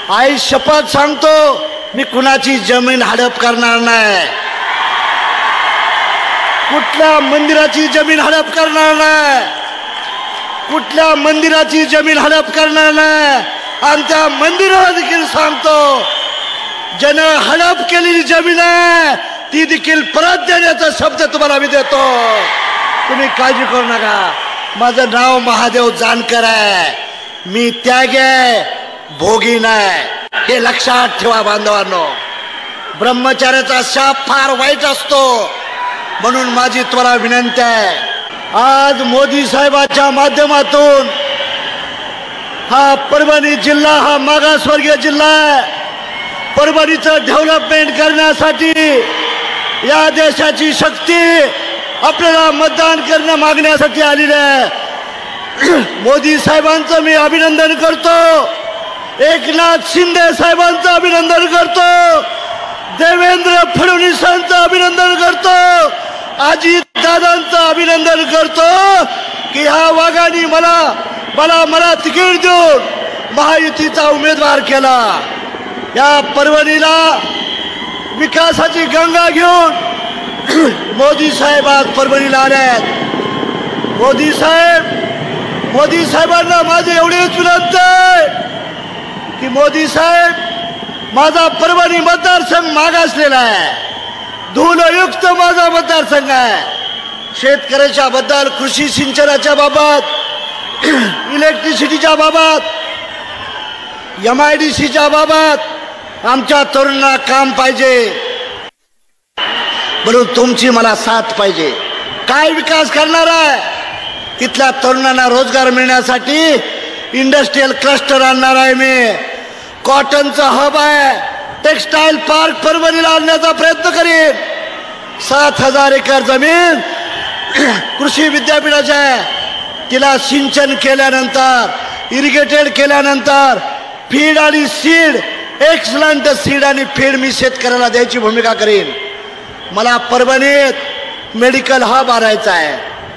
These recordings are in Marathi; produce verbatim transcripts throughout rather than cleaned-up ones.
आई शपथ सांगतो मी कुणाची जमीन हडप करणार नाही, कुठल्या मंदिराची जमीन हडप करणार नाही, कुठल्या मंदिराची जमीन हडप करणार नाही. आणि त्या मंदिराला देखील सांगतो जन हडप केलेली जमीन आहे ती देखील परत देण्याचा शब्द तुम्हाला मी देतो. तुम्ही काळजी करू नका. माझं नाव महादेव जानकर आहे. मी त्यागी आहे, भोगी नाही. हे लक्षात ठेवा बांधवांनो. ब्रह्मचार्याचा शाप फार वाईट असतो. म्हणून माझी तुम्हाला विनंती आहे, आज मोदी साहेबांच्या माध्यमातून हा परभणी जिल्हा हा मागासवर्गीय जिल्हा आहे. परभणीचं डेव्हलपमेंट करण्यासाठी या देशाची शक्ती आपल्याला मतदान करणं मागण्यासाठी आलेली आहे. मोदी साहेबांचं मी अभिनंदन करतो, एकनाथ शिंदे साहेबांचं अभिनंदन करतो, देवेंद्र फडणवीसांचं अभिनंदन करतो, अजित दादांचं अभिनंदन करतो की ह्या वाघांनी मला मला मला तिकीट देऊन महायुतीचा उमेदवार केला. या परभणीला विकासाची गंगा घेऊन मोदी साहेब आज परभणीला आले आहेत. मोदी साहेब मोदी साहेबांना माझी एवढीच विनंती आहे की मोदी साहेब माझा परभणी मतदारसंघ मागासलेला आहे, धूलयुक्त माझा मतदारसंघ आहे. शेतकऱ्याच्या बद्दल, कृषी सिंचनाच्या बाबत, इलेक्ट्रिसिटीच्या बाबत, एम आय डी सीच्या बाबत आमच्या तरुणांना काम पाहिजे. म्हणून तुमची मला साथ पाहिजे. काय विकास करणार आहे? तिथल्या तरुणांना रोजगार मिळण्यासाठी इंडस्ट्रियल क्लस्टर आणणार आहे. मी कॉटनचा हब आहे, टेक्सटाईल पार्क परभणीला आणण्याचा प्रयत्न करीन. सात हजार एकर जमीन कृषी विद्यापीठाची आहे. तिला सिंचन केल्यानंतर, इरिगेटेड केल्यानंतर फीड आणि सीड, एक्सलंट सीड आणि फीड मी शेतकऱ्याला द्यायची भूमिका करीन. मला परभणीत मेडिकल हब आणायचा आहे.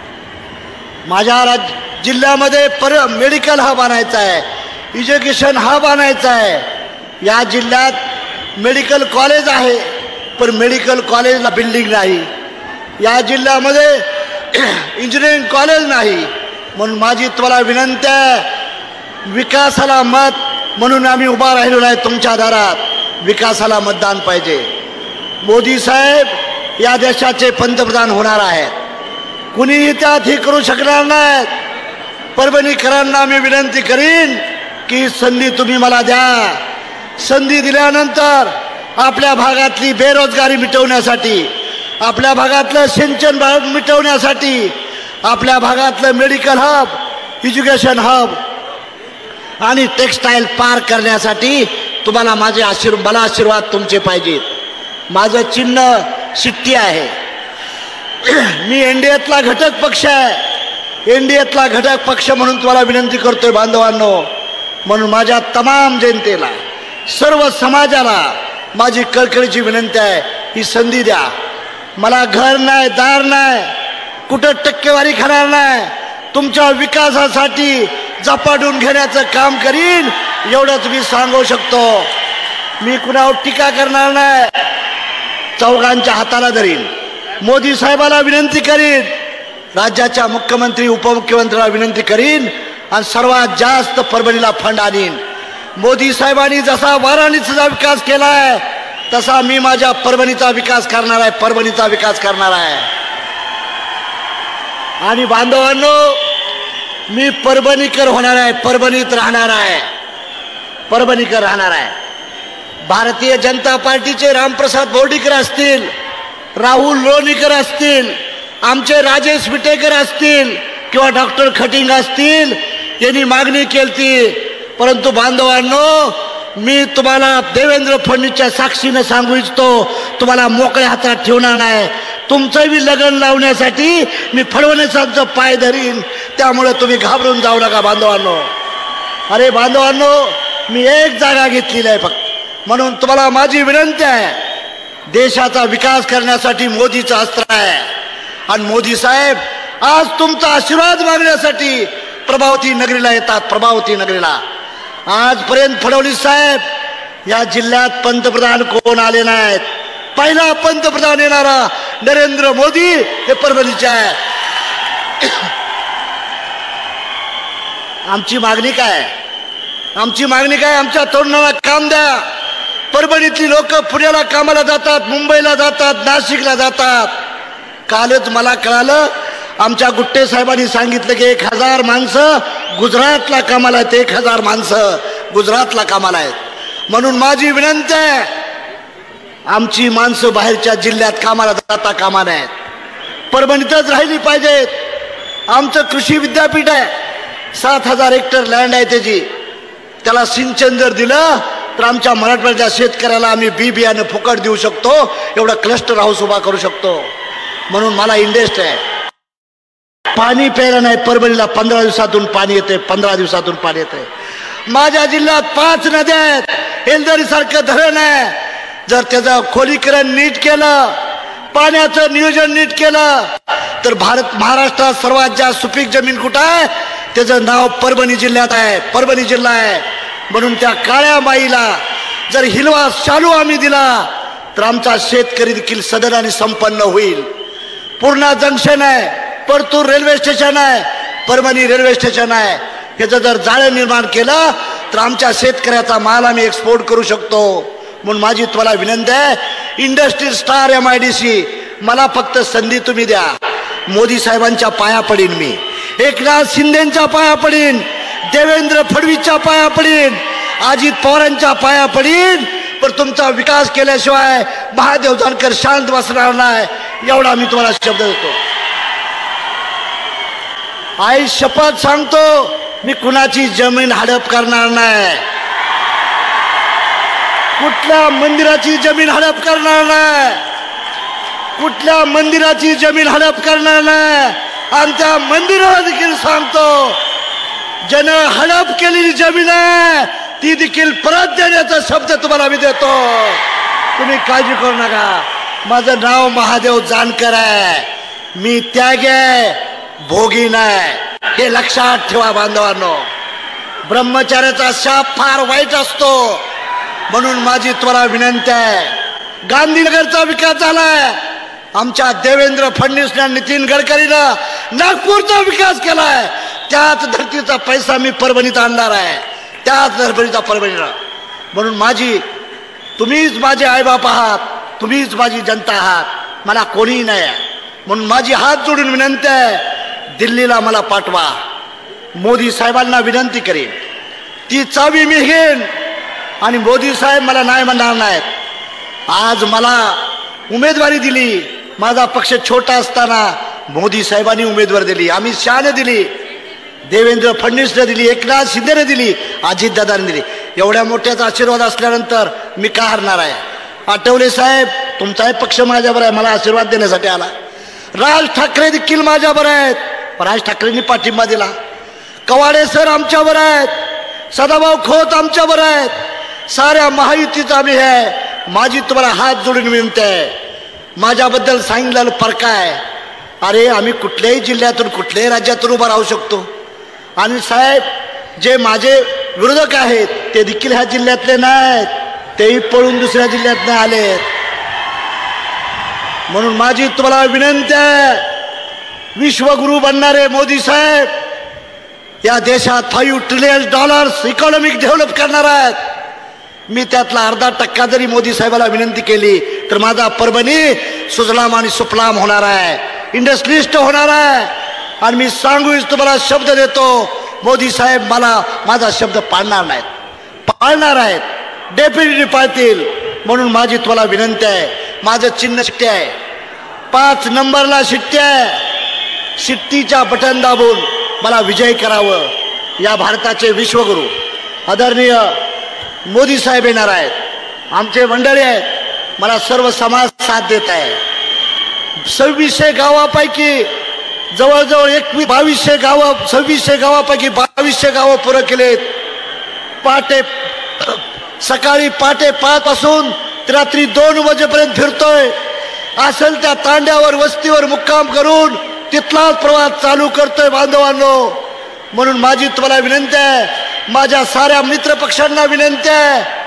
माझ्या राज्य जिल्ह्यामध्ये पर मेडिकल हब आणायचा आहे, एज्युकेशन हब आणायचा आहे. या जिल्ह्यात मेडिकल कॉलेज आहे पण मेडिकल कॉलेजला बिल्डिंग नाही. या जिल्ह्यामध्ये इंजिनिअरिंग कॉलेज नाही. म्हणून माझी तुम्हाला विनंती आहे, विकासाला मत म्हणून आम्ही उभा राहिलो नाही तुमच्या दारात. विकासाला मतदान पाहिजे. मोदी साहेब या देशाचे पंतप्रधान होणार आहेत. कुणीही त्यात हे करू शकणार नाहीत. परभणीकरांना मी विनंती करीन की संधी तुम्ही मला द्या. संधी दिल्यानंतर आपल्या भागातली बेरोजगारी मिटवण्यासाठी, आपल्या भागातलं सिंचन भाग मिटवण्यासाठी, आपल्या भागातलं मेडिकल हब, एज्युकेशन हब आणि टेक्सटाईल पार्क करण्यासाठी तुम्हाला माझे आशीर्वाद मला आशीर्वाद तुमचे पाहिजेत. माझं चिन्ह शिट्टी आहे. मी एनडीएतला घटक पक्ष आहे. एनडीएतला घटक पक्ष म्हणून तुम्हाला विनंती करतोय बांधवांनो. म्हणून माझ्या तमाम जनतेला, सर्व समाजाला माझी कळकळीची विनंती आहे, ही संधी द्या. मला घर नाही, दार नाही, कुठं टक्केवारी खाणार नाही. तुमच्या विकासासाठी झपाटून घेण्याचं काम करीन, एवढंच मी सांगू शकतो. मी कुणावर टीका करणार नाही. चौघांच्या हाताला धरीन. मोदी साहेबाला विनंती करीन, राज्याच्या मुख्यमंत्री उपमुख्यमंत्र्याला विनंती करीन आणि सर्वात जास्त परभणीला फंड आणीन. मोदी साहेबांनी जसा वाराणसीचा विकास केलाय तसा मी माझ्या परभणीचा विकास करणार आहे. परभणीचा विकास करणार आहे. आणि बांधवांनो, मी परभणीकर होणार आहे, परभणीत राहणार आहे, परभणीकर राहणार आहे. भारतीय जनता पार्टीचे रामप्रसाद बोर्डीकर असतील, राहुल लोणीकर असतील, आमचे राजेश विटेकर असतील किंवा डॉक्टर खटिंग असतील, यांनी मागणी केली. परंतु बांधवांनो, मी तुम्हाला देवेंद्र फडणवीसच्या साक्षीने सांगू इच्छितो, तुम्हाला मोकळ्या हातात ठेवणार नाही. तुमचं बी लग्न लावण्यासाठी मी फडणवीसांचं पाय धरीन. त्यामुळे तुम्ही घाबरून जाऊ नका बांधवांनो. अरे बांधवांनो, मी एक जागा घेतलेली आहे फक्त. म्हणून तुम्हाला माझी विनंती आहे, देशाचा विकास करण्यासाठी मोदीचं अस्त्र आहे. आणि मोदी साहेब आज तुमचा आशीर्वाद मागण्यासाठी प्रभावती नगरीला येतात. प्रभावती नगरीला आजपर्यंत फडणवीस साहेब या जिल्ह्यात पंतप्रधान कोण आले नाहीत. पहिला पंतप्रधान येणारा नरेंद्र मोदी हे परभणीचे आहे. आमची मागणी काय आमची मागणी काय आमच्या तरुणांना काम द्या. परभणीतली लोक पुण्याला कामाला जातात, मुंबईला जातात, नाशिकला जातात. कालच मला कळालं, आमच्या गुट्टे साहेबांनी सांगितलं की एक हजार माणसं गुजरातला कामाला आहेत. एक हजार माणसं गुजरातला कामाला आहेत. म्हणून माझी विनंती आहे, आमची माणसं बाहेरच्या जिल्ह्यात कामाला जाता कामा नयेत, परभणीतच राहिली पाहिजेत. आमचं कृषी विद्यापीठ आहे, सात हजार हेक्टर लँड आहे त्याची. त्याला सिंचन जर दिलं तर आमच्या मराठवाड्याच्या शेतकऱ्याला आम्ही बी बियाणं फुकट देऊ शकतो. एवढा क्लस्टर हाऊस उभा करू शकतो. म्हणून मला इंटरेस्ट आहे. पाणी प्यायला नाही परभणीला पंधरा दिवसातून पाणी येते, पंधरा दिवसातून पाणी येते. माझ्या जिल्ह्यात पाच नद्या आहेत, हेलदरी सारखं धरण आहे. जर त्याचं खोलीकरण नीट केलं, पाण्याचं नियोजन नीट केलं तर भारत महाराष्ट्रात सर्वात जास्त सुपीक जमीन कुठं आहे त्याचं नाव परभणी जिल्ह्यात आहे. परभणी जिल्हा आहे. म्हणून त्या काळ्या बाईला जर हिरवा शालू आम्ही दिला तर आमचा शेतकरी देखील सदन आणि संपन्न होईल. पूर्णा जंक्शन आहे, परतूर रेल्वे स्टेशन आहे, परभणी रेल्वे स्टेशन आहे. याचं जर जाळं निर्माण केलं तर आमच्या शेतकऱ्याचा माल आम्ही एक्सपोर्ट करू शकतो. म्हणून माझी तुम्हाला विनंती आहे, industry star M I D C मला फक्त संधी तुम्ही द्या. मोदी साहेबांच्या पाया पडीन मी, एकनाथ शिंदेच्या पाया पडीन, देवेंद्र फडणवीसच्या पाया पडीन, अजित पवारांच्या पाया पडीन. पण तुमचा विकास केल्याशिवाय महादेव जानकर शांत बसणार नाही, एवढा मी तुम्हाला शब्द देतो. आई शपथ सांगतो, मी कुणाची जमीन हडप करणार नाही, कुठल्या मंदिराची जमीन हडप करणार नाही, कुठल्या मंदिराची जमीन हडप करणार नाही. आणि त्या मंदिराला देखील सांगतो, जन हडप केलेली जमीन आहे ती देखील परत देण्याचा शब्द तुम्हाला मी देतो. तुम्ही काळजी करू नका. माझं नाव महादेव जानकर आहे, मी त्यागी आहे, भोगी नाही. हे लक्षात ठेवा बांधवांनो. ब्रह्मचार्याचा शाप फार वाईट असतो. म्हणून माझी त्वरा विनंती आहे, गांधीनगरचा विकास झालाय, आमच्या देवेंद्र फडणवीसने नितीन गडकरीनं नागपूरचा विकास केलाय. त्याच धर्तीचा पैसा मी परभणीत आणणार आहे, त्याच धर्तीचा परभणीला. म्हणून माझी तुम्हीच माझे आईबाप आहात, तुम्हीच माझी जनता आहात, मला कोणीही नाही. म्हणून माझी हात जोडून विनंती आहे, दिल्लीला मला पाठवा. मोदी साहेबांना विनंती करेन, ती चावी मी घेईन आणि मोदी साहेब मला नाही म्हणणार नाहीत. आज मला उमेदवारी दिली, माझा पक्ष छोटा असताना मोदी साहेबांनी उमेदवारी दिली, अमित शहाने दिली, देवेंद्र फडणवीसने दिली, एकनाथ शिंदेने दिली, अजितदादांनी दिली. एवढ्या मोठ्याचा आशीर्वाद असल्यानंतर मी का हरणार आहे. आठवले साहेब, तुमचाही पक्ष माझ्यावर आहे, मला आशीर्वाद देण्यासाठी आला. राज ठाकरे देखील माझ्यावर आहेत, राज ठाकरेंनी पाठिंबा दिला. कवाडे सर आमच्यावर आहेत, सदाभाऊ खोत आमच्यावर आहेत, साऱ्या महायुतीचा आम्ही आहे. माझी तुम्हाला हात जोडून विनंती आहे. माझ्याबद्दल सांगितलेलं फरक आहे. अरे आम्ही कुठल्याही जिल्ह्यातून कुठल्याही राज्यातून उभा राहू शकतो. आणि साहेब, जे माझे विरोधक आहेत ते देखील ह्या जिल्ह्यातले नाहीत, तेही पळून दुसऱ्या जिल्ह्यात नाही आलेत. म्हणून माझी तुम्हाला विनंती आहे, विश्वगुरु बनणारे मोदी साहेब या देशात five trillion dollars economic develop करणार आहेत. मी त्यातला अर्धा टक्का जरी मोदी साहेबाला विनंती केली तर माझा परभणी सुजलाम आणि सुफलाम होणार आहे, इंडस्ट्रिस्ट होणार आहे. आणि मी सांगू तुम्हाला शब्द देतो, मोदी साहेब मला माझा शब्द पाळणार नाहीत, पाळणार आहेत, डेफिनेटली पाळतील. म्हणून माझी तुम्हाला विनंती आहे, माझं चिन्ह शिट्टी आहे, पाच नंबरला शिट्टी आहे. शिट्टीच्या बटन दाबून मला विजयी करावं. या भारताचे विश्वगुरु आदरणीय मोदी साहेब येणार आहेत, आमचे मंडळी आहेत, मला सर्व समाज साथ देत आहे. सव्वीसशे गावापैकी जवळजवळ एकवीस बावीसशे गावं सव्वीसशे गावापैकी बावीसशे गावं पुरं केलेत. पहाटे सकाळी पहाटे पाच पासून रात्री दोन वाजेपर्यंत फिरतोय. असेल त्या तांड्यावर वस्तीवर मुक्काम करून तिथलाच प्रवास चालू करतोय बांधवांनो. म्हणून माझी तुम्हाला विनंती आहे, माझ्या साऱ्या मित्र पक्षांना विनंती आहे,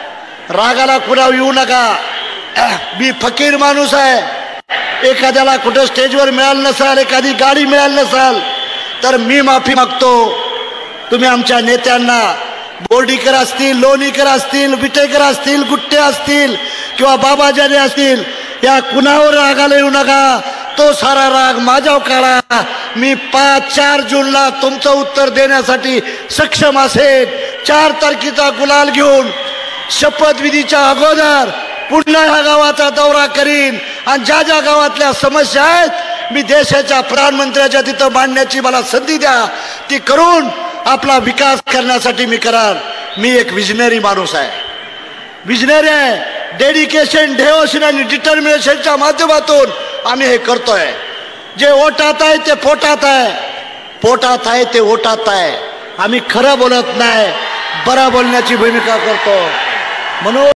रागाला कुणावर येऊ नका. मी फकीर माणूस आहे. एखाद्याला कुठं स्टेजवर मिळालं नसाल, एखादी गाडी मिळाली नसाल तर मी माफी मागतो. तुम्ही आमच्या नेत्यांना, बोर्डीकर असतील, लोणीकर असतील, विटेकर असतील, गुट्टे असतील किंवा बाबाजाने असतील, या कुणावर रागाला येऊ नका. तो सारा राग माझ्यावर काढा. मी पाच चार जूनला तुमचं उत्तर देण्यासाठी सक्षम असेल. चार तारखेचा गुलाल घेऊन शपथविधीच्या अगोदर पुन्हा ह्या गावाचा दौरा करीन आणि ज्या ज्या गावातल्या समस्या आहेत मी देशाच्या प्रधानमंत्र्याच्या तिथं मांडण्याची मला संधी द्या, ती करून आपला विकास करण्यासाठी मी कराल. मी एक विजनरी माणूस आहे, विजनरी आहे. डेडिकेशन, डेवोशन आणि डिटर्मिनेशनच्या माध्यमातून आम्ही हे करतोय. जे ओटात आहे ते पोटात आहे, पोटात आहे ते ओटात आहे. आम्ही खरं बोलत नाही, बरं बोलण्याची भूमिका करतो. म्हणून